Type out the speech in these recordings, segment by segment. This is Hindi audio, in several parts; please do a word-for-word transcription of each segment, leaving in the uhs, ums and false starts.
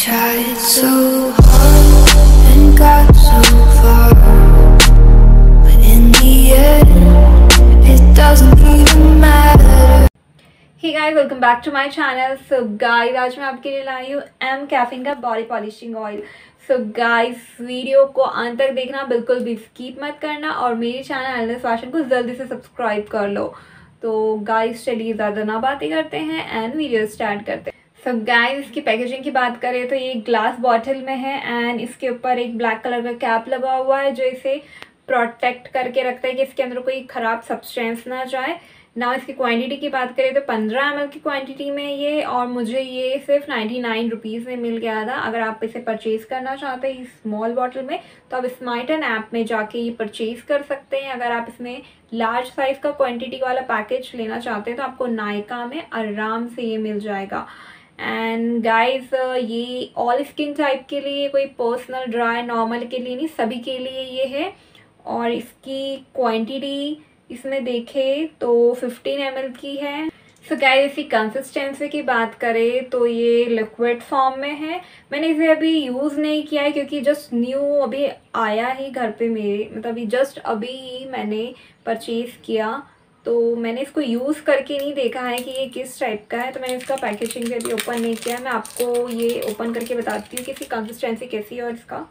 tried so hard and got so far, but in the end it doesn't even matter. Hey guys, welcome back to my channel. So guys, आज मैं आपके लिए लाई हूँ mCaffeine का body polishing oil. So guys, video को अंत तक देखना, बिल्कुल भी स्किप मत करना और मेरे चैनल वेलनेस फैशन को जल्दी से सब्सक्राइब कर लो. तो गाइस चलिए ज़्यादा ना बातें करते हैं एंड वीडियो स्टार्ट करते हैं. सो गाइस, इसकी पैकेजिंग की बात करें तो ये ग्लास बॉटल में है एंड इसके ऊपर एक ब्लैक कलर का कैप लगा हुआ है जो इसे प्रोटेक्ट करके रखता है कि इसके अंदर कोई ख़राब सब्सटेंस ना जाए. ना इसकी क्वांटिटी की बात करें तो पंद्रह एम एल की क्वांटिटी में ये, और मुझे ये सिर्फ नाइन्टी नाइन रुपीज़ में मिल गया था. अगर आप इसे परचेज़ करना चाहते हैं इस स्मॉल बॉटल में तो आप स्मार्टन ऐप में जाके ये परचेज़ कर सकते हैं. अगर आप इसमें लार्ज साइज़ का क्वांटिटी वाला पैकेज लेना चाहते हैं तो आपको नायका में आराम से ये मिल जाएगा. एंड गाइस, ये ऑल स्किन टाइप के लिए, कोई पर्सनल ड्राई नॉर्मल के लिए नहीं, सभी के लिए ये है. और इसकी क्वांटिटी इसमें देखें तो फिफ्टीन एम एल की है. सो गाइस, इसकी कंसिस्टेंसी की बात करें तो ये लिक्विड फॉर्म में है. मैंने इसे अभी यूज़ नहीं किया है क्योंकि जस्ट न्यू अभी आया ही घर पे मेरे, मतलब अभी जस्ट अभी ही मैंने परचेज़ किया, तो मैंने इसको यूज़ करके नहीं देखा है कि ये किस टाइप का है. तो मैंने इसका पैकेजिंग भी अभी ओपन नहीं किया. मैं आपको ये ओपन करके बताती हूँ कि इसकी कंसिस्टेंसी कैसी है और इसका.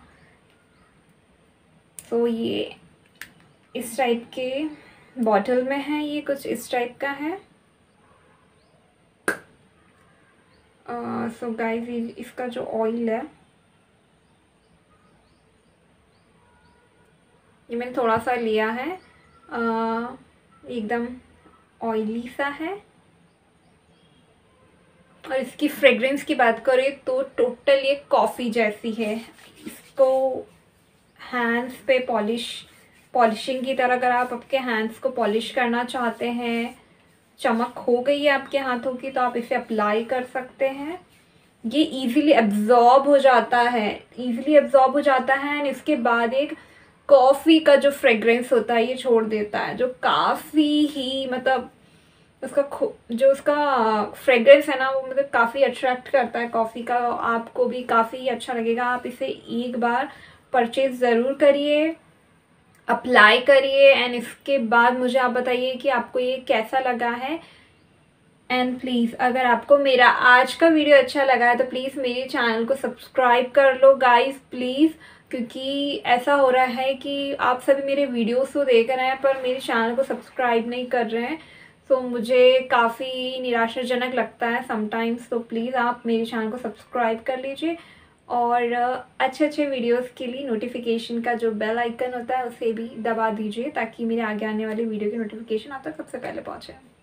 तो ये इस टाइप के बॉटल में है, ये कुछ इस टाइप का है. सो गाइस, इसका जो ऑयल है ये मैंने थोड़ा सा लिया है, uh, एकदम ऑयली सा है. और इसकी फ्रेग्रेंस की बात करें तो टोटल ये कॉफ़ी जैसी है. इसको हैंड्स पे पॉलिश पॉलिशिंग की तरह, अगर आप आपके हैंड्स को पॉलिश करना चाहते हैं, चमक हो गई है आपके हाथों की, तो आप इसे अप्लाई कर सकते हैं. ये इजीली एब्जॉर्ब हो जाता है इजीली एब्जॉर्ब हो जाता है एंड इसके बाद एक कॉफ़ी का जो फ्रेग्रेंस होता है ये छोड़ देता है, जो काफ़ी ही, मतलब उसका जो उसका फ्रेग्रेंस है ना, वो मतलब काफ़ी अट्रैक्ट करता है कॉफ़ी का. आपको भी काफ़ी अच्छा लगेगा. आप इसे एक बार परचेज़ ज़रूर करिए, अप्लाई करिए एंड इसके बाद मुझे आप बताइए कि आपको ये कैसा लगा है. एंड प्लीज़, अगर आपको मेरा आज का वीडियो अच्छा लगा है तो प्लीज़ मेरे चैनल को सब्सक्राइब कर लो गाइस, प्लीज़. क्योंकि ऐसा हो रहा है कि आप सभी मेरे वीडियोस को देख रहे हैं पर मेरे चैनल को सब्सक्राइब नहीं कर रहे हैं. तो मुझे काफ़ी निराशाजनक लगता है समटाइम्स. तो प्लीज़ आप मेरे चैनल को सब्सक्राइब कर लीजिए और अच्छे अच्छे वीडियोस के लिए नोटिफिकेशन का जो बेल आइकन होता है उसे भी दबा दीजिए ताकि मेरे आगे आने वाले वीडियो की नोटिफिकेशन आप तक सबसे पहले पहुंचे.